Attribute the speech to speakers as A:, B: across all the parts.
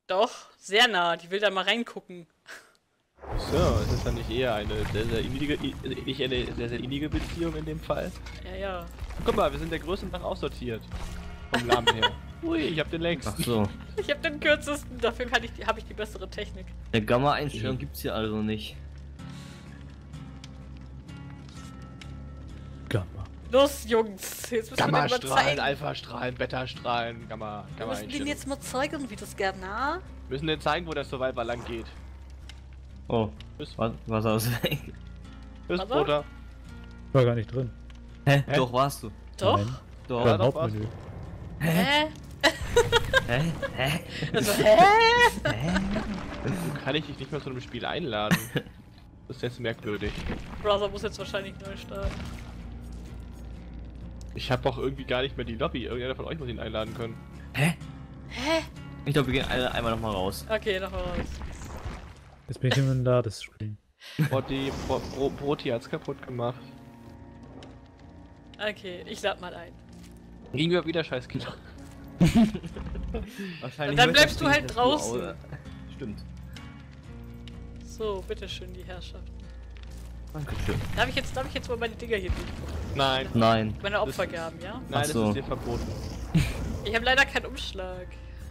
A: Doch, sehr nah. Die will da mal reingucken.
B: So, ist das dann nicht eher eine sehr, sehr innige, nicht eine sehr, sehr innige Beziehung in dem Fall?
A: Ja, ja.
B: Guck mal, wir sind der Größe nach aussortiert. Vom Namen her. Ui, ich hab den
C: Ach
B: längsten.
C: so.
A: Ich habe den kürzesten, dafür habe ich die bessere Technik.
C: Eine Gamma-Einstellung gibt's hier also nicht.
D: Gamma.
A: Los, Jungs, jetzt müssen wir den mal
B: Gamma-Strahlen,
A: zeigen.
B: Alpha-Strahlen, Beta-Strahlen, Gamma,
A: Wir
B: Gamma
A: müssen den
B: Einstellung.
A: jetzt mal zeigen, wie das geht, na?
B: Wir müssen denen zeigen, wo der Survivor lang geht.
C: Oh,
B: Tschüss.
C: was aus?
B: Tschüss,
A: Was?
B: Bruder.
D: War gar nicht drin.
C: Hä?
B: Hä?
C: Doch, warst du.
A: Doch?
D: Nein.
C: Doch.
D: War im
B: doch,
D: Hauptmenü.
A: Hä?
C: Hä? Hä?
A: Also, hä?
B: Kann ich dich nicht mehr zu einem Spiel einladen? Das ist jetzt merkwürdig.
A: Browser muss jetzt wahrscheinlich neu starten.
B: Ich habe auch irgendwie gar nicht mehr die Lobby. Irgendeiner von euch muss ihn einladen können.
C: Hä?
A: Hä?
C: Ich glaube, wir gehen einmal nochmal raus.
A: Okay, noch mal raus.
D: Jetzt bin ich im Ladescreen.
B: Broti hat's kaputt gemacht.
A: Okay, ich lad mal ein.
B: Kriegen wir wieder Scheißkinder.
C: Wahrscheinlich
A: Und dann
C: wird
A: bleibst
C: das
A: du halt
C: Ding
A: draußen.
C: Stimmt.
A: So, bitteschön, die Herrschaft.
C: Dankeschön.
A: Darf ich jetzt mal meine Dinger hier bieten?
B: Nein.
C: Nein.
A: Meine Opfergaben, ja?
B: Nein,
C: Ach so.
B: das ist dir verboten.
A: Ich habe leider keinen Umschlag.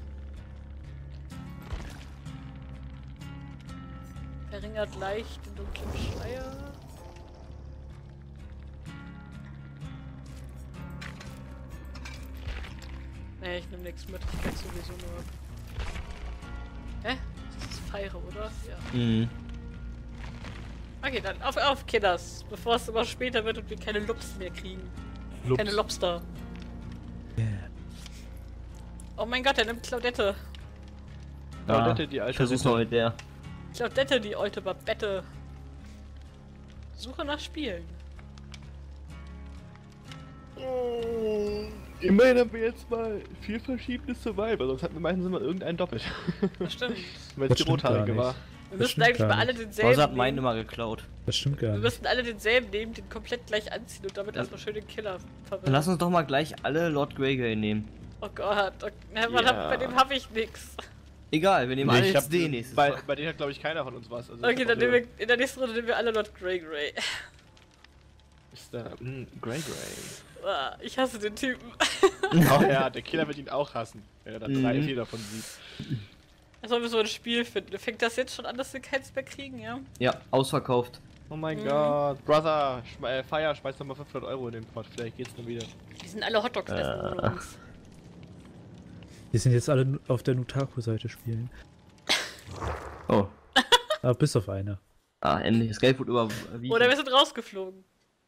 A: Verringert leicht den dunklen Schleier. Nee, ich nehme nichts mit. Ich kann sowieso nur. Hä? Das ist Feiere, oder? Ja.
C: Mhm.
A: Okay, dann auf, Kinders. Bevor es immer später wird und wir keine Lups mehr kriegen.
B: Lups.
A: Keine Lobster.
D: Yeah.
A: Oh mein Gott, er nimmt Claudette.
B: Claudette, die alte
C: Ich versuch's mal mit der.
A: Claudette, die alte Babette. Suche nach Spielen.
B: Immerhin haben wir jetzt mal 4 verschiedene Survivor, sonst hatten wir meistens immer irgendeinen doppelt.
A: Das stimmt.
B: Weil
D: Das
B: es die
D: stimmt gar
B: Rothaarige
D: nicht.
B: war.
A: Wir
D: Das
A: müssen
D: stimmt
A: eigentlich
D: gar
A: mal alle
D: nicht.
A: denselben
C: Bowser hat meinen
A: nehmen.
C: immer geklaut.
D: Das stimmt gar
A: Wir
D: nicht.
A: müssen alle denselben nehmen, den komplett gleich anziehen und damit
C: Ja.
A: erstmal schön den Killer
C: Dann
A: verwirren.
C: lass uns doch mal gleich alle Lord Greygay nehmen.
A: Oh Gott,
B: Ja.
A: bei dem habe ich nix.
C: Egal, wir nehmen
B: Nee,
C: alle
B: ich
C: jetzt
B: hab-
C: den nächstes
B: Bei
C: Mal.
B: denen hat glaube ich keiner von uns was. Also
A: Okay, dann nehmen wir in der nächsten Runde nehmen wir alle Lord Grey.
B: Mr. Grey Grey.
A: Ah, ich hasse den Typen.
B: Oh ja, der Killer wird ihn auch hassen, wenn er da 3, 4 davon sieht.
A: Erstmal müssen wir ein Spiel finden. Fängt das jetzt schon an, dass wir keins mehr kriegen, ja?
C: Ja, ausverkauft.
B: Oh mein Gott. Brother, Fire, schmeiß doch mal 500 Euro in den Pot, vielleicht geht's dann wieder.
A: Die sind alle Hotdogs essen ohne uns.
D: Die sind jetzt alle auf der Nutaku-Seite spielen.
C: Oh.
D: Aber bis auf eine.
C: Ah, endlich. Das Geld wurde überwiesen.
A: Oder wir sind rausgeflogen.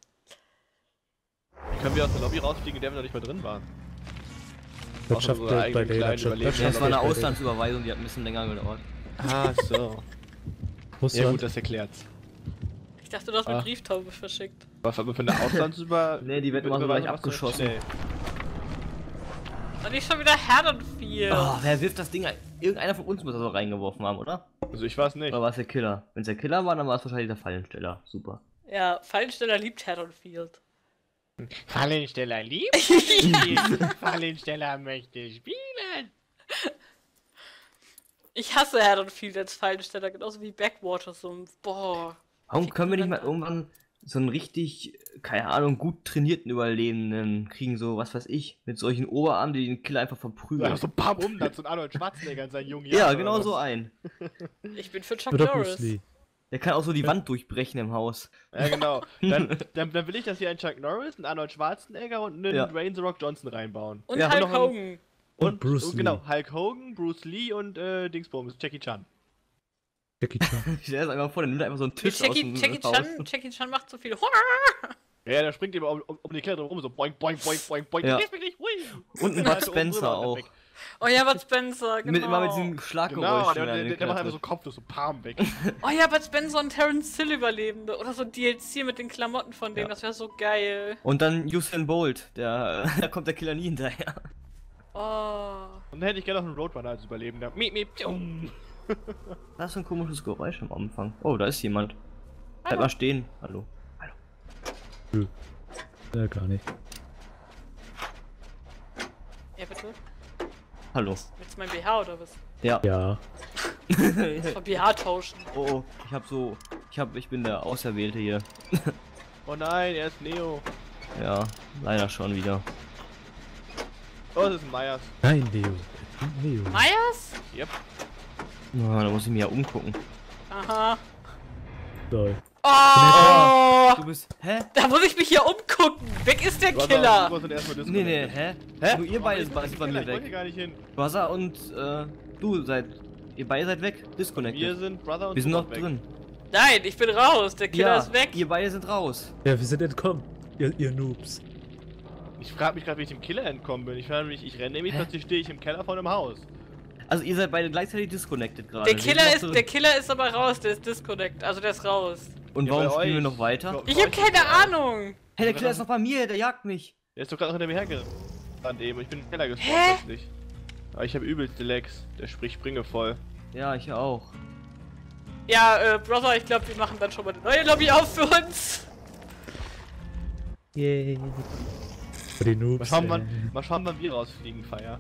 B: Können wir aus der Lobby rausfliegen, in der wir noch nicht mal drin waren?
D: Das
B: Auch
D: schafft
B: unsere
D: der
B: eigenen
D: bei der
B: kleinen
D: das schafft-
B: Überlebenden.
C: Das war eine
D: bei der-
C: Auslandsüberweisung, die hat ein bisschen länger gedauert.
B: Ah, so.
D: Russland.
B: Ja gut, das erklärt's.
A: Ich dachte, du hast eine
B: Ah.
A: Brieftaube verschickt.
B: Aber für eine Auslandsüber...
C: Nee, die wird immer so gleich abgeschossen.
A: Und nicht schon wieder Haddonfield.
C: Oh, wer wirft das Ding ein? Irgendeiner von uns muss das auch reingeworfen haben, oder?
B: Also ich weiß nicht.
C: Oder war es der Killer? Wenn es der Killer war, dann war es wahrscheinlich der Fallensteller. Super.
A: Ja, Fallensteller liebt Haddonfield.
B: Fallensteller liebt Fallensteller möchte spielen.
A: Ich hasse Haddonfield als Fallensteller, genauso wie Backwater Sumpf. Boah.
C: Warum können wir nicht mal irgendwann so einen richtig, keine Ahnung, gut trainierten Überlebenden kriegen, so, was weiß ich, mit solchen Oberarmen, die den Killer einfach verprügeln?
B: Ja, so bam Umsatz und Arnold Schwarzenegger in seinen jungen
C: Ja,
B: Jahren.
C: genau
B: oder
C: so
B: was?
C: ein.
A: Ich bin für Chuck
D: Oder Bruce
A: Norris.
D: Lee.
C: Der kann auch so die Wand durchbrechen im Haus.
B: Ja, genau. Dann will ich, dass hier ein Chuck Norris, ein Arnold Schwarzenegger und einen
C: Ja.
B: Dwayne The Rock Johnson reinbauen.
A: Und
C: Ja,
A: Hulk
B: noch ein-
A: Hogan.
D: Und Bruce Lee.
B: Genau, Hulk Hogan, Bruce Lee und Dingsbums, Jackie Chan.
D: Jackie Chan.
C: Ich stell das einfach vor, der nimmt einfach so einen Tisch aus dem
A: Jackie Chan macht so viel.
B: Ja, der springt immer um die Kette rum, so boing, boing, boing, boing, boing.
C: Ja.
B: Vergiss mich nicht, hui.
C: Und ein
B: Ja,
C: Bud
B: so oben
C: Spencer
B: drüber und dann
C: auch.
B: weg.
A: Oh ja, Bud Spencer, genau.
C: Mit immer mit diesem Schlaggeräusch.
B: Genau,
C: wenn er den
B: der
C: Killer
B: macht einfach so
C: trifft.
B: Kopf, so Palm weg.
A: Oh ja, Bud Spencer und Terence Hill Überlebende. Oder so ein DLC mit den Klamotten von denen,
C: Ja.
A: das wäre so geil.
C: Und dann Usain Bolt, da kommt der Killer nie hinterher.
A: Oh.
B: Und dann hätte ich gerne noch einen Roadrunner als Überlebender. Miep, miep, tschum.
C: Das ist ein komisches Geräusch am Anfang. Oh, da ist jemand. Bleib mal stehen. Hallo.
D: Nö. Gar nicht.
A: Ja, bitte?
C: Hallo.
A: Willst du mein BH oder was?
C: Ja.
D: Ja.
A: Mal BH tauschen.
C: Oh, ich bin der Auserwählte hier.
B: Oh nein, er ist Neo.
C: Ja, leider schon wieder.
B: Oh, das ist ein Myers.
D: Nein, Leo. Leo.
A: Myers?
B: Yep.
C: Da muss ich mich ja umgucken.
A: Aha.
D: Lol.
A: Oh!
C: Du bist. Hä?
A: Da muss ich mich hier umgucken. Weg ist der Killer.
C: Nee, hä?
B: Hä?
C: Nur ihr beide seid bei mir
B: Ich wollte
C: weg.
B: gar nicht hin.
C: Buzzer und ihr beide seid weg.
B: Wir
C: Disconnected.
B: sind Brother und
C: Wir sind noch
B: weg.
C: drin.
A: Nein, ich bin raus. Der Killer
C: Ja,
A: ist weg.
C: ihr beide sind raus.
D: Ja, wir sind entkommen. Ihr Noobs.
B: Ich frage mich gerade, wie ich dem Killer entkommen bin. Ich renne nämlich, plötzlich stehe ich im Keller von einem Haus.
C: Also ihr seid beide gleichzeitig disconnected gerade.
A: Der
C: Wir
A: Killer
C: sind
A: ist,
C: noch
A: der
C: drin.
A: Killer ist aber raus. Der ist disconnect. Also der ist raus.
C: Und
B: Ja,
C: warum
B: bei
C: spielen wir
B: euch.
C: noch weiter?
A: Ich habe keine Ahnung.
C: Hey, der Killer ist noch bei mir, der jagt mich.
B: Der ist doch gerade noch hinter mir hergerannt eben. Ich bin im Keller gespawnt
A: Hä?
B: plötzlich. Aber ich habe übelste Lags. Der spricht Springe voll.
C: Ja, ich auch.
A: Ja, Brother, ich glaube, wir machen dann schon mal eine neue Lobby auf für uns.
D: Yay. Für die Noobs.
B: Mal schauen, wann wir rausfliegen, Feier.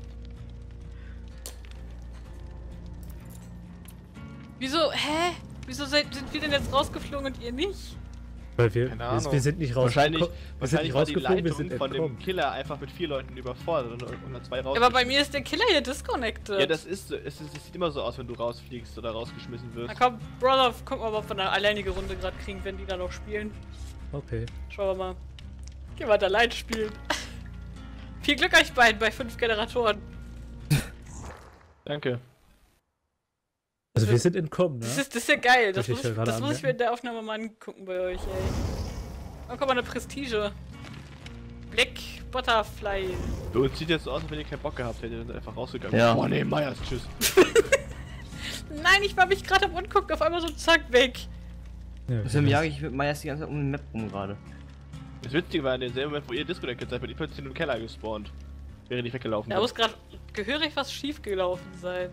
A: Wieso? Hä? Wieso sind wir denn jetzt rausgeflogen und ihr nicht?
D: Weil wir,
B: Keine Ahnung.
D: wir sind nicht
B: Wahrscheinlich,
D: rausgeflogen. Wir sind nicht
B: war die
D: rausgeflogen, wir sind
B: Leitung von dem
D: entkommen.
B: Killer einfach mit 4 Leuten überfordert und dann 2 raus.
A: Aber bei mir ist der Killer hier disconnected.
B: Ja, das ist so. Es sieht immer so aus, wenn du rausfliegst oder rausgeschmissen wirst.
A: Na komm, Brother, guck mal, ob wir eine alleinige Runde gerade kriegen, wenn die da noch spielen.
D: Okay.
A: Schauen wir mal. Geh weiter allein spielen. Viel Glück euch beiden bei 5 Generatoren.
B: Danke.
D: Also wir sind entkommen, ne?
A: Das ist ja geil. Das,
D: Darf ich
A: muss,
D: ja gerade
A: das muss ich
D: anmerken?
A: mir in der Aufnahme mal angucken bei euch, ey. Oh, guck mal, eine Prestige. Black Butterfly.
B: Bei uns sieht jetzt so aus, als wenn ihr keinen Bock gehabt hättet und einfach rausgegangen.
C: Ja.
B: Oh ne, Myers, tschüss.
A: Nein, ich war mich gerade am Ungucken, auf einmal so zack, weg.
D: Ja,
C: Deswegen jage ich mit Myers die ganze Zeit um den Map rum gerade.
B: Das Witzige war, in demselben Moment, wo ihr disconnected seid, bin ich plötzlich in den Keller gespawnt. Während ich weggelaufen
A: Da
B: bin.
A: muss gerade gehörig was schief gelaufen sein.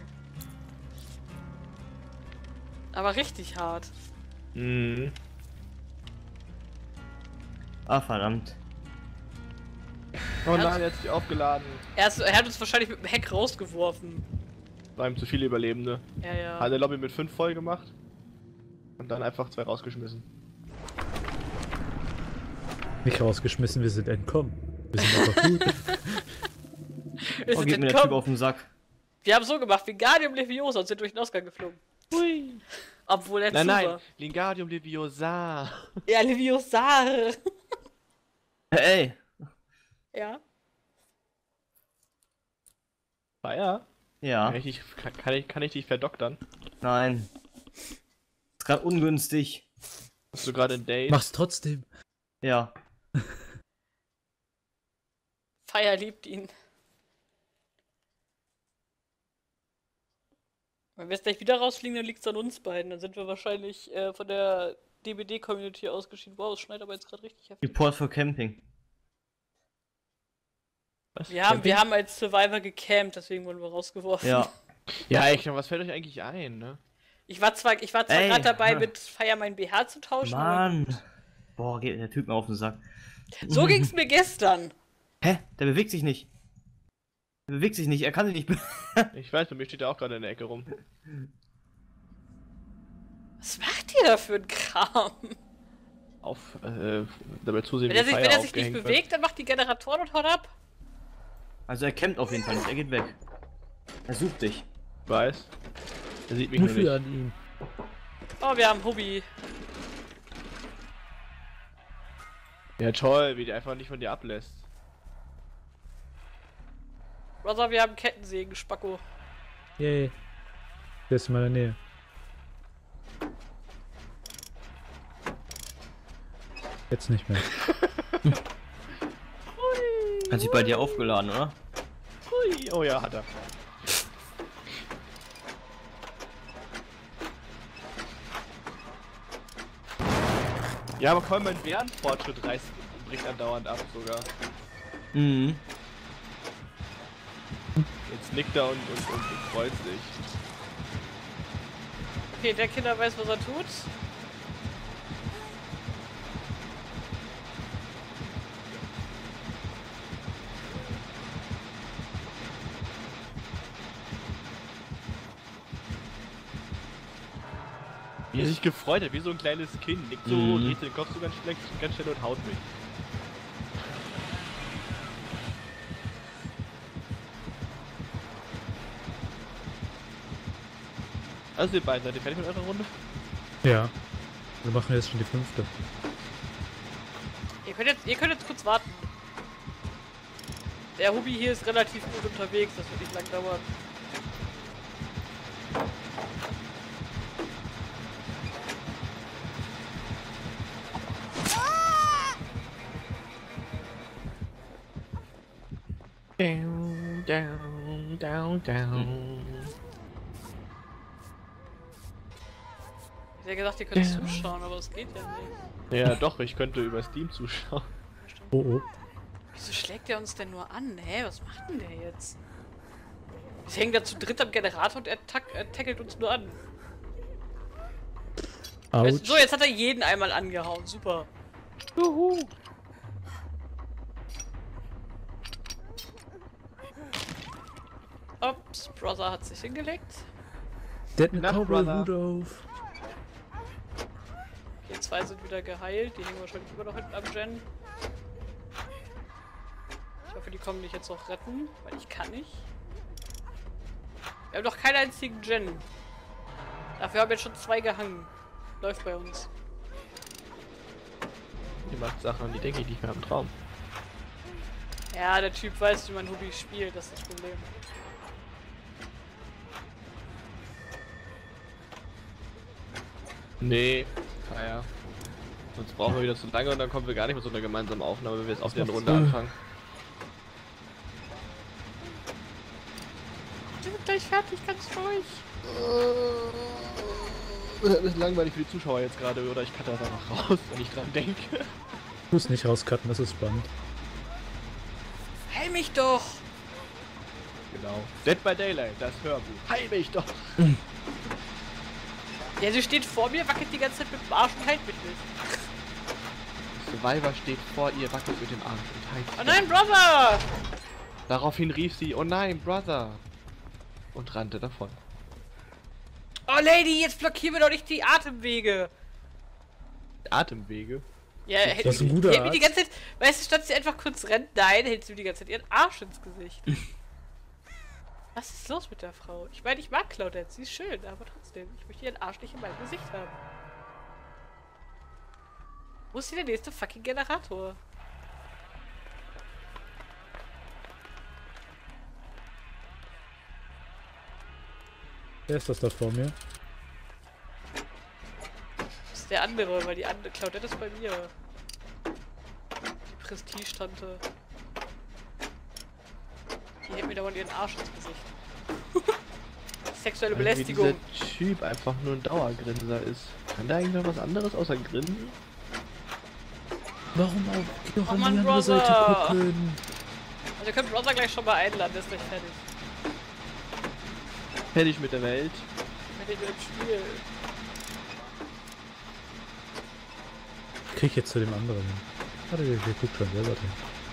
A: Aber richtig hart.
B: Mhm.
C: Ah, verdammt.
B: Oh nein, er hat sich aufgeladen.
A: Er hat uns wahrscheinlich mit dem Heck rausgeworfen.
B: War ihm zu viele Überlebende.
A: Ja, ja.
B: Hat eine Lobby mit 5 voll gemacht. Und dann einfach 2 rausgeschmissen.
D: Nicht rausgeschmissen, wir sind entkommen. Wir sind einfach gut.
A: Wir
C: Oh,
A: sind
C: geht mir der Typ
A: entkommen.
C: auf den Sack.
A: Wir haben so gemacht, wie Guardium Leviosa und sind durch den Ausgang geflogen.
B: Hui.
A: Obwohl er
B: Nein,
A: zu
B: nein.
A: war.
B: Lingardium Leviosa.
A: Ja, Leviosare.
C: Hey!
A: Ja.
B: Feier?
C: Ja,
B: Kann ich dich verdoktern?
C: nein. Ist gerade ungünstig.
B: Hast du gerade ein Date?
D: Mach's trotzdem.
C: Ja.
A: Feier liebt ihn. Wenn wir jetzt gleich wieder rausfliegen, dann liegt's an uns beiden. Dann sind wir wahrscheinlich von der DBD-Community ausgeschieden. Wow, es schneit aber jetzt gerade richtig heftig.
C: Report for Camping.
B: Was?
A: Wir haben als Survivor gecampt, deswegen wurden wir rausgeworfen.
C: Ja.
B: Ja, echt, was fällt euch eigentlich ein, ne?
A: Ich war zwar
C: Ey,
A: gerade dabei,
C: ha.
A: mit Feier mein BH zu tauschen. aber
C: Mann. Boah, geht der Typ mir auf den Sack.
A: so ging's mir gestern.
C: Hä? Der bewegt sich nicht. Der bewegt sich nicht, er kann sich nicht be
B: Ich weiß, bei mir steht er auch gerade in der Ecke rum.
A: Was macht ihr da für ein Kram?
B: Dabei zusehen,
A: Wenn er
B: wie
A: sich,
B: Feier
A: wenn er sich nicht
B: aufgehängt wird.
A: bewegt, dann macht die Generatoren und haut ab.
C: Also er campt auf jeden Fall nicht, er geht weg. Er sucht dich.
B: Weiß. Er sieht mich nur
D: Muffel
B: nicht.
D: an ihm.
A: Oh, wir haben Hobby.
B: Ja toll, wie der einfach nicht von dir ablässt.
A: Brother, wir haben Kettensägen, Spacko.
D: Yay. Der ist in meiner Nähe. Jetzt nicht mehr.
C: Hat sich bei dir aufgeladen, oder?
B: Hui. Oh ja, hat er. Ja, aber komm, mein Bärenfortschritt bricht andauernd ab sogar.
C: Mhm.
B: Jetzt nickt er und freut sich.
A: Okay, der Kinder weiß, was er tut.
B: Wie er sich gefreut hat, wie so ein kleines Kind. Nickt so, dreht den Kopf so ganz schnell und haut mich. Also ihr beiden, seid ihr fertig mit eurer Runde?
D: Ja. Wir machen jetzt schon die 5.
A: Ihr könnt jetzt kurz warten. Der Hobby hier ist relativ gut unterwegs, das wird nicht lang dauern.
B: Down.
A: Ich hätte gesagt, ihr könnt zuschauen, aber es geht ja nicht.
B: Ja doch, ich könnte über Steam zuschauen.
D: Oh oh.
A: Wieso schlägt er uns denn nur an? Hä, was macht denn der jetzt? Wir hängen da zu dritt am Generator und er tackelt uns nur an.
D: Autsch.
A: So, jetzt hat er jeden einmal angehauen. Super.
B: Juhu.
A: Ups, Brother hat sich hingelegt.
D: Der hat einen
B: Na,
D: Cowboy-Hut auf.
A: Die 2 sind wieder geheilt. Die hängen wahrscheinlich immer noch hinten am Gen. Ich hoffe, die kommen mich jetzt noch retten, weil ich kann nicht. Wir haben doch keinen einzigen Gen. Dafür haben jetzt schon 2 gehangen. Läuft bei uns.
B: Die macht Sachen, an die denke ich nicht mehr im Traum.
A: Ja, der Typ weiß, wie man Hobby spielt, das ist das Problem.
B: Nee, naja. Sonst brauchen wir wieder zu lange und dann kommen wir gar nicht mit so einer gemeinsamen Aufnahme, wenn wir jetzt auf der Runde anfangen.
A: Wir sind gleich fertig, ganz ruhig.
B: Das ist langweilig für die Zuschauer jetzt gerade, oder ich cutte das einfach raus, wenn ich dran denke.
D: Ich muss nicht rauscutten, das ist spannend.
A: Heil mich doch!
B: Genau. Dead by Daylight, das Hörbuch. Heil mich doch!
A: Ja, sie steht vor mir, wackelt die ganze Zeit mit dem Arsch und heilt mich nicht.
B: Survivor steht vor ihr, wackelt mit dem Arm und heilt
A: Oh nein, Brother!
B: Daraufhin rief sie, oh nein, Brother! Und rannte davon.
A: Oh Lady, jetzt blockieren wir doch nicht die Atemwege!
B: Atemwege?
A: Ja,
D: Das ist ein guter
A: hält mir die
D: Arzt.
A: ganze Zeit, weißt du, statt sie einfach kurz rennt, nein, hält sie mir die ganze Zeit ihren Arsch ins Gesicht. Was ist los mit der Frau? Ich meine, ich mag Claudette, sie ist schön, aber trotzdem, ich möchte ihren Arsch nicht in meinem Gesicht haben. Wo ist hier der nächste fucking Generator?
D: Wer ist das da vor mir?
A: Das ist der andere, weil die andere Claudette ist bei mir. Die Prestige-Tante. Die hält mir dauernd ihren Arsch ins Gesicht. Sexuelle Belästigung.
B: Weil dieser Typ einfach nur ein Dauergrinser ist. Kann der eigentlich noch was anderes außer grinsen?
D: Warum auch? Geh doch
A: Oh
D: an
A: Mann,
D: die andere Seite
A: Brother.
D: gucken.
A: Also ihr könnt Brother gleich schon mal einladen, der ist gleich fertig.
B: Fertig mit der Welt.
A: Fertig mit dem Spiel.
D: Ich krieg jetzt zu dem anderen. Warte, wir gucken schon selber drin.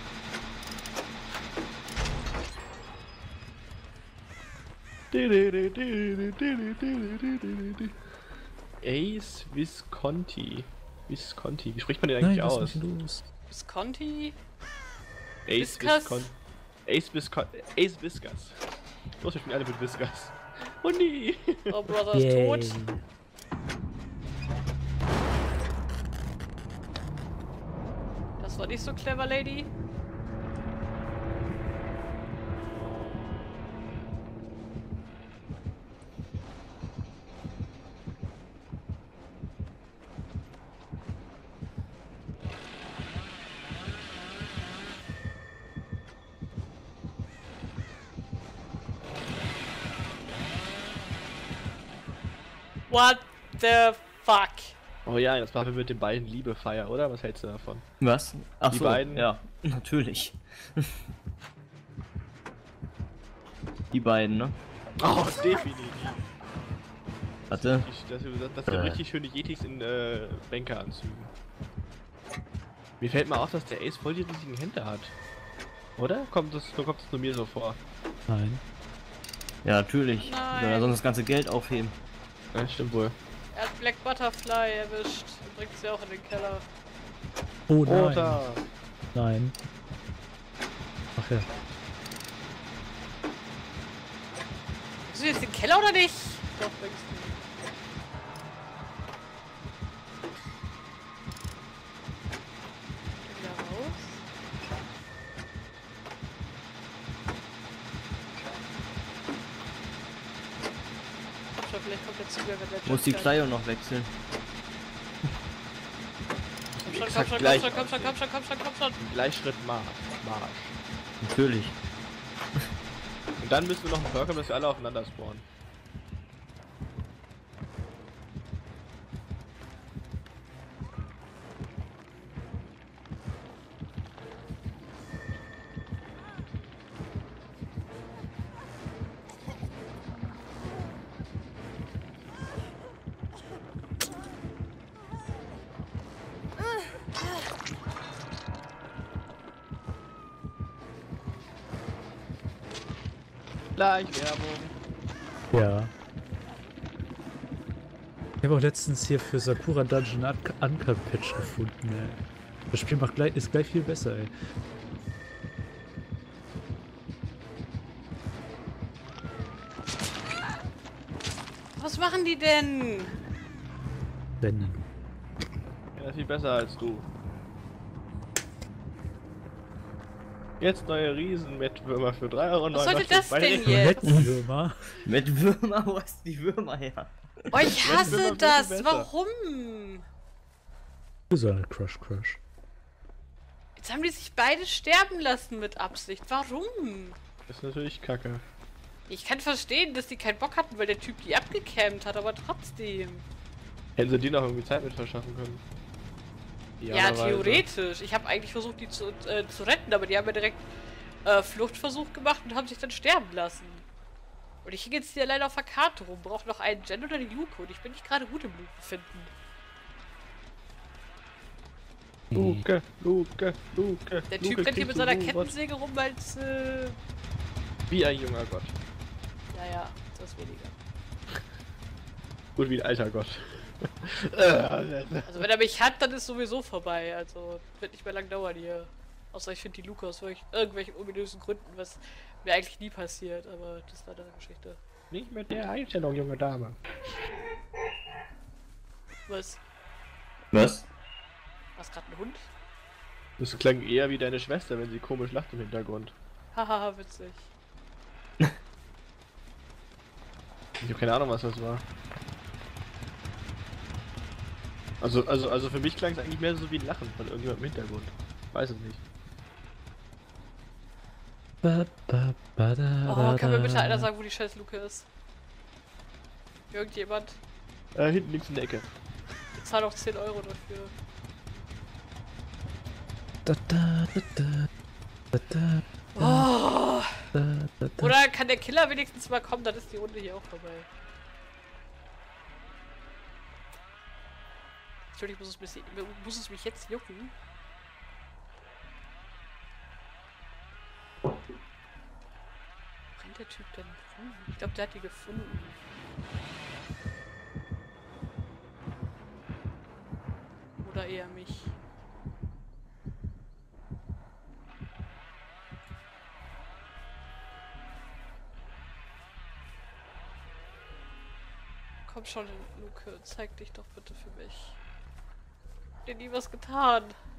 B: Ace Visconti. Visconti. Wie spricht man den eigentlich
D: Nein, was
B: aus?
D: ist denn los?
A: Visconti?
B: Ace
A: Viscas?
B: Visconti. Ace Viscas. Los, wir spielen alle mit Viscas. Oh nee.
A: Oh, Brother ist tot. Das war nicht so clever, Lady. What the fuck?
B: Oh ja, das machen wir mit den beiden Liebefeier, oder? Was hältst du davon?
C: Was? Ach
B: Die
C: so,
B: beiden?
C: ja, natürlich. Die beiden, ne?
B: Oh, definitiv.
C: Warte.
B: Das sind richtig schöne Yetis in Bankeranzügen. Mir fällt mal auf, dass der Ace voll die riesigen Hände hat. Oder? Kommt das nur mir so vor?
D: Nein.
C: Ja, natürlich.
A: Nein.
C: Soll er sonst das ganze Geld aufheben.
B: Ja, stimmt wohl.
A: Er hat Black Butterfly erwischt. Und bringt sie auch in den Keller.
D: Oh nein.
B: Roter.
D: Nein. Ach ja.
A: Bist du jetzt in den Keller oder nicht? Doch, bringst du. Wieder raus. Komm schon, vielleicht kommt der Zug, wenn der
C: Muss die
A: Jump
C: Kleidung noch wechseln.
A: Komm
C: Exakt
A: schon,
C: gleich.
A: komm schon.
B: Gleichschritt Marsch.
C: Natürlich.
B: Und dann müssen wir noch einen Perk haben, dass wir alle aufeinander spawnen. Gleich Werbung.
D: Ja. Ich habe auch letztens hier für Sakura Dungeon Uncut Patch gefunden, ey. Das Spiel ist gleich viel besser, ey.
A: Was machen die denn?
D: Rennen.
B: Ja, viel besser als du. Jetzt neue Riesenmettwürmer für 3,99 €
A: Was sollte das
B: bei
A: denn
B: Rewe.
A: jetzt?
D: Würmer.
C: Mit Würmer, wo hast du die Würmer her?
A: Oh, ich hasse
B: Würmer
A: das.
B: sind besser.
A: Warum?
D: Du so eine Crush.
A: Jetzt haben die sich beide sterben lassen mit Absicht. Warum?
B: Das ist natürlich kacke.
A: Ich kann verstehen, dass die keinen Bock hatten, weil der Typ die abgecampt hat, aber trotzdem.
B: Hätten sie die noch irgendwie Zeit mit verschaffen können.
A: Ja,
B: Idealerweise.
A: theoretisch. Ich habe eigentlich versucht, die zu retten, aber die haben ja direkt Fluchtversuch gemacht und haben sich dann sterben lassen. Und ich hing jetzt hier alleine auf der Karte rum. Brauche noch einen Jen oder die Luke und ich bin nicht gerade gut im Luke finden.
B: Luke.
A: Der Typ rennt hier mit seiner Kettensäge rum als,
B: Wie ein junger Gott.
A: naja, das weniger.
B: Gut wie ein alter Gott.
A: Also wenn er mich hat, dann ist sowieso vorbei. Also wird nicht mehr lang dauern hier. Außer ich finde die Luke aus irgendwelchen ominösen Gründen, was mir eigentlich nie passiert. Aber das ist eine andere Geschichte.
B: Nicht mit der Einstellung, junge Dame.
A: Was?
C: Was?
A: Was gerade ein Hund?
B: Das klang eher wie deine Schwester, wenn sie komisch lacht im Hintergrund.
A: Hahaha, witzig.
B: Ich habe keine Ahnung, was das war. Also für mich klang es eigentlich mehr so wie ein Lachen von irgendjemandem im Hintergrund. Weiß es nicht.
A: Oh, kann mir bitte einer sagen, wo die scheiß Luke ist? Irgendjemand?
B: Hinten links in der Ecke.
A: Ich zahle auch 10 € dafür. Oh. Oder kann der Killer wenigstens mal kommen, dann ist die Runde hier auch vorbei. Entschuldigung, muss es mich jetzt jucken? Wo rennt der Typ denn rum? Ich glaube, der hat die gefunden. Oder eher mich. Komm schon, Luke, zeig dich doch bitte für mich. Ich hab dir nie was getan.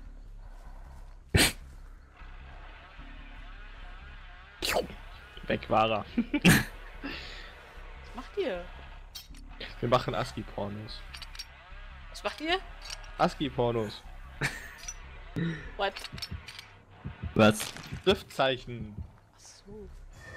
B: Weg war er.
A: Was macht ihr?
B: Wir machen ASCII-Pornos.
A: Was macht ihr?
B: ASCII-Pornos.
A: What?
C: Was?
B: Schriftzeichen.
A: Achso.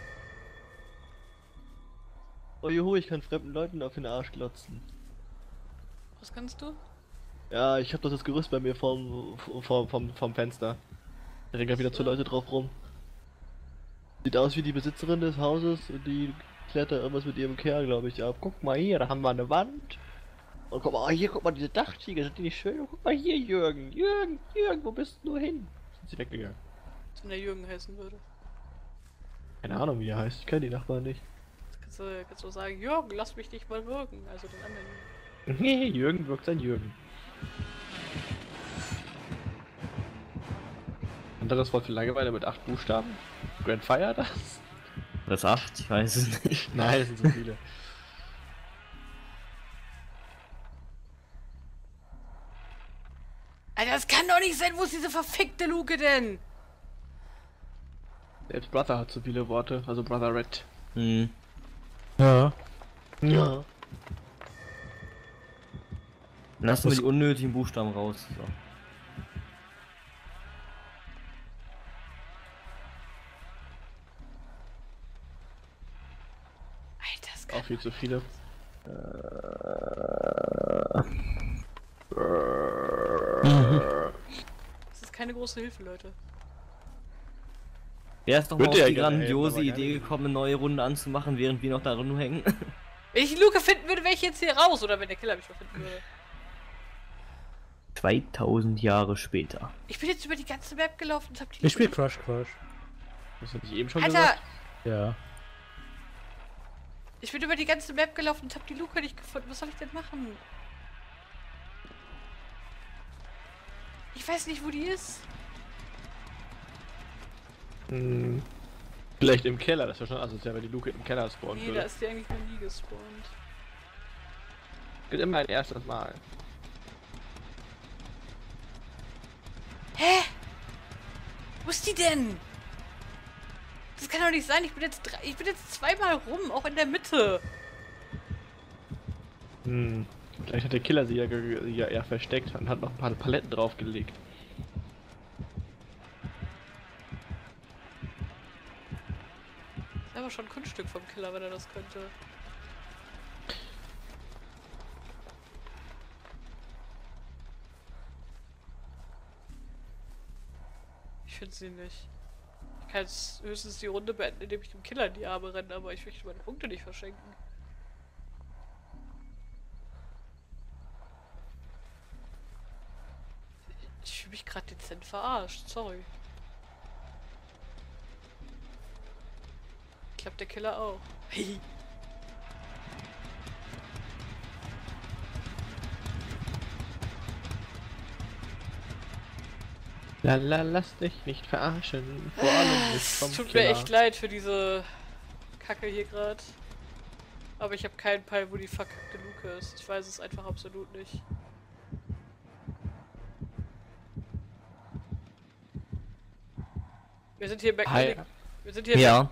B: Oh juhu, ich kann fremden Leuten auf den Arsch glotzen.
A: Was kannst du?
B: Ja, ich hab doch das Gerüst bei mir vom Fenster. Da rennen gerade wieder zwei Leute drauf rum. Sieht aus wie die Besitzerin des Hauses und die klärt da irgendwas mit ihrem Kerl, glaube ich, ab. Guck mal hier, da haben wir eine Wand. Und guck mal, oh, hier, guck mal, diese Dachziegel, sind die nicht schön? Und guck mal hier, Jürgen, wo bist du hin? Sind sie weggegangen?
A: Was wenn der Jürgen heißen würde.
B: Keine Ahnung, wie er heißt, ich kenne die Nachbarn nicht.
A: Jetzt kannst du sagen, Jürgen, lass mich nicht mal wirken. Also den anderen Jürgen.
B: Nee, Jürgen wirkt sein Jürgen. Anderes Wort für Langeweile mit 8 Buchstaben? Grandfire das?
C: Das 8? Ich weiß es nicht.
B: Nein, das sind so viele.
A: Alter, das kann doch nicht sein. Wo ist diese verfickte Luke denn?
B: Selbst Brother hat so viele Worte, also Brother Red.
C: Hm.
D: Ja.
B: Ja.
C: Lass mir die unnötigen Buchstaben raus. So.
A: Alter, das kann
B: Auch viel zu viele.
A: Das ist keine große Hilfe, Leute.
C: Wer ist doch mal
B: Wird
C: auf
B: ja
C: die
B: gerne helfen,
C: grandiose
B: aber
C: Idee
B: gerne.
C: gekommen, eine neue Runde anzumachen, während wir noch darin hängen?
A: Wenn ich die Luke finden würde, wäre ich jetzt hier raus. Oder wenn der Killer mich mal finden würde.
C: 2000 Jahre später.
A: Ich bin jetzt über die ganze Map gelaufen und hab die
D: Ich spiele
A: Luke
D: Crush Crush.
B: Das hatte ich eben schon
A: Alter,
B: gesagt.
D: Ja.
A: ich bin über die ganze Map gelaufen und hab die Luke nicht gefunden. Was soll ich denn machen? Ich weiß nicht, wo die ist.
B: Hm. Vielleicht im Keller, das wäre schon asozial, wenn die Luke im Keller spawnen
A: Nee, da
B: würde.
A: ist die eigentlich noch nie gespawnt.
B: Wird immer ein erstes Mal.
A: Hä? Wo ist die denn? Das kann doch nicht sein. Ich bin jetzt zweimal rum, auch in der Mitte.
B: Hm. Vielleicht hat der Killer sie ja eher versteckt und hat noch ein paar Paletten draufgelegt.
A: Das wäre aber schon ein Kunststück vom Killer, wenn er das könnte. Ich finde sie nicht. Ich kann jetzt höchstens die Runde beenden, indem ich dem Killer in die Arme renne, aber ich möchte meine Punkte nicht verschenken. Ich fühle mich gerade dezent verarscht, sorry. Ich glaube, der Killer auch.
B: Lala, lass dich nicht verarschen. Vor allem nicht vom
A: Es tut mir
B: Killer.
A: echt leid für diese Kacke hier gerade. Aber ich habe keinen Peil, wo die verkackte Luke ist. Ich weiß es einfach absolut nicht. Wir sind hier
B: Hi.
A: Wir sind hier
C: Ja.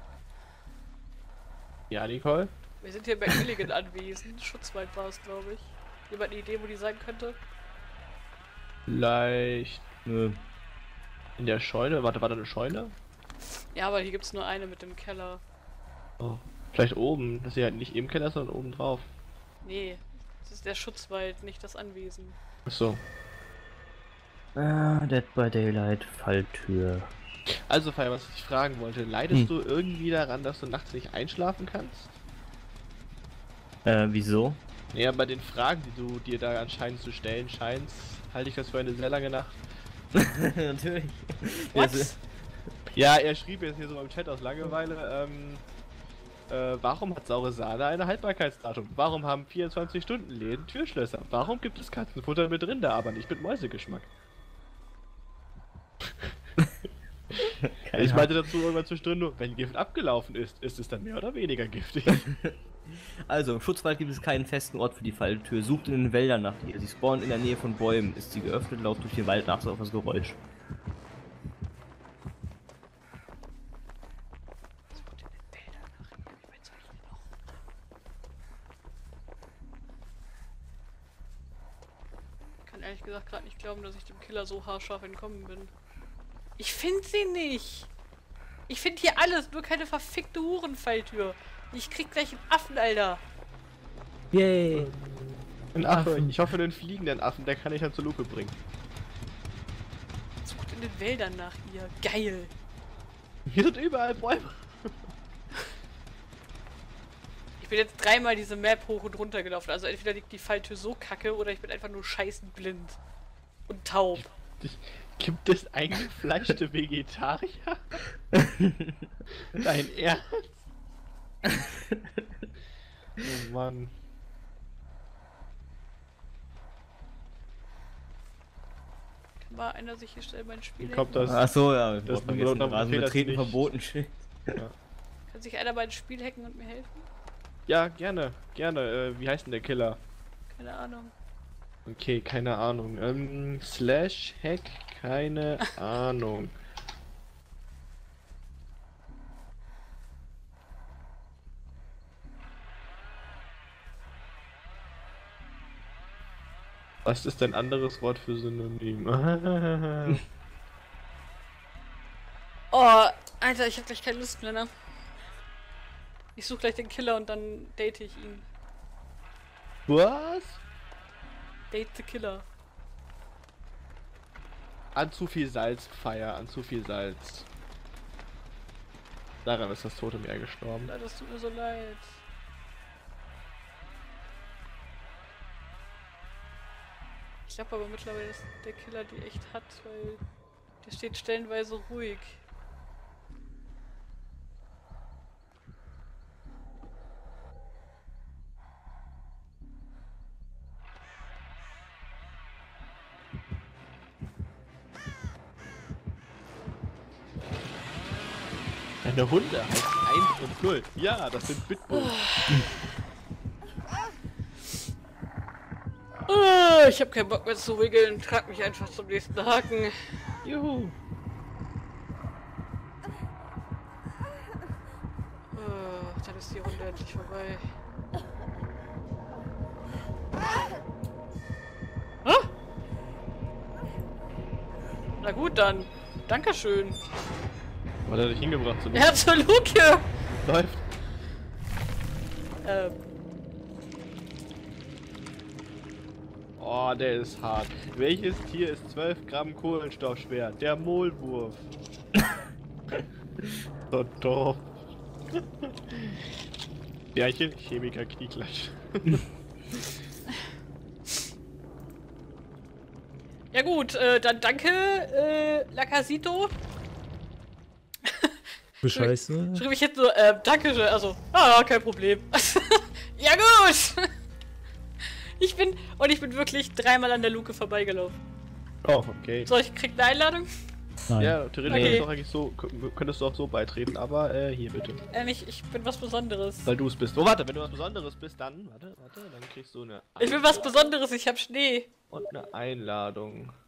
B: Ja, Nicole?
A: Wir sind hier im McMilligan anwesend. Schutzwald war es, glaube ich. Jemand eine Idee, wo die sein könnte?
B: Vielleicht
C: Nö.
B: in der Scheune. Warte, war da eine Scheune?
A: Ja, aber hier gibt es nur eine mit dem Keller.
B: Oh. Vielleicht oben, dass sie halt nicht im Keller ist, sondern oben drauf.
A: Nee, das ist der Schutzwald, nicht das Anwesen.
B: Achso.
C: Ah, Dead by Daylight, Falltür.
B: Also, Feier, was ich dich fragen wollte, leidest du irgendwie daran, dass du nachts nicht einschlafen kannst?
C: Wieso?
B: Ja, bei den Fragen, die du dir da anscheinend zu stellen scheinst, halte ich das für eine sehr lange Nacht.
C: Natürlich.
A: What?
B: Ja, er schrieb jetzt hier so im Chat aus Langeweile, warum hat saure Sahne eine Haltbarkeitsdatum? Warum haben 24-Stunden-Läden Türschlösser? Warum gibt es Katzenfutter mit Rinder, aber nicht mit Mäusegeschmack? Ich meinte dazu irgendwann zwischendrin nur, wenn Gift abgelaufen ist, ist es dann mehr oder weniger giftig?
C: Also, im Schutzwald gibt es keinen festen Ort für die Falltür. Sucht in den Wäldern nach ihr. Sie spawnt in der Nähe von Bäumen. Ist sie geöffnet, lauft durch den Wald nach auf das Geräusch.
A: Sucht in den Wäldern nach ihm. Wie weit soll ich denn noch? Ich kann ehrlich gesagt gerade nicht glauben, dass ich dem Killer so haarscharf entkommen bin. Ich finde sie nicht. Ich finde hier alles, nur keine verfickte Hurenfalltür. Ich krieg gleich einen Affen, Alter.
D: Yay.
B: Ein Affe, ich hoffe einen fliegenden Affen, der kann ich dann zur Luke bringen.
A: Sucht in den Wäldern nach ihr. Geil.
B: Hier sind überall Bäume.
A: Ich bin jetzt dreimal diese Map hoch und runter gelaufen. Also entweder liegt die Falltür so kacke oder ich bin einfach nur scheißend blind. Und taub.
B: Gibt es eingefleischte Vegetarier? Dein Ernst? Oh Mann.
A: mal einer sich hier schnell mein Spiel
B: Wie kommt
A: hacken?
B: das?
C: Achso, ja,
B: Das
C: das vergessen.
B: Rasen
C: Rasen betreten
B: nicht.
C: verboten. Shit.
A: Kann sich einer mein Spiel hacken und mir helfen?
B: Ja, gerne, gerne. Wie heißt denn der Killer?
A: Keine Ahnung.
B: Okay, keine Ahnung. Slash Hack, keine Ahnung. Was ist ein anderes Wort für Synonym?
A: Oh, Alter, ich hab gleich keine Lust mehr, ne? Ich suche gleich den Killer und dann date ich ihn.
B: Was?
A: Date the Killer.
B: An zu viel Salz, Feier, an zu viel Salz. Daran ist das Totemeer gestorben.
A: Leute, das tut mir so leid. Ich glaube aber mittlerweile, dass der Killer die echt hat, weil der steht stellenweise ruhig.
B: Deine Hunde heißen 1 und 0. Ja, das sind Bitbulls.
A: Ich hab keinen Bock mehr zu wiggeln. Trag mich einfach zum nächsten Haken.
B: Juhu.
A: Dann ist die Runde endlich vorbei. Ah! Na gut, dann. Dankeschön.
B: Was hat er dich hingebracht zu mir?
A: Ja, zur Luke!
B: Läuft. Oh, der ist hart. Welches Tier ist 12 Gramm Kohlenstoff schwer? Der Maulwurf. So doof. Bärchen, Chemiker, Knieklatsch.
A: Ja gut, dann danke, Lacasito.
D: Du Scheiße.
A: Schrieb ich jetzt nur, danke schön, also, kein Problem. Ja gut! Ich bin wirklich 3-mal an der Luke vorbeigelaufen.
B: Oh, okay.
A: So, ich krieg eine Einladung?
D: Nein.
B: Ja, theoretisch
A: Okay.
B: könntest du auch eigentlich so, könntest du auch so beitreten, aber hier bitte.
A: Ich bin was Besonderes.
B: Weil du es bist. Oh, warte, wenn du was Besonderes bist, dann, warte, dann kriegst du eine
A: Ich bin was Besonderes, ich hab Schnee.
B: und eine Einladung.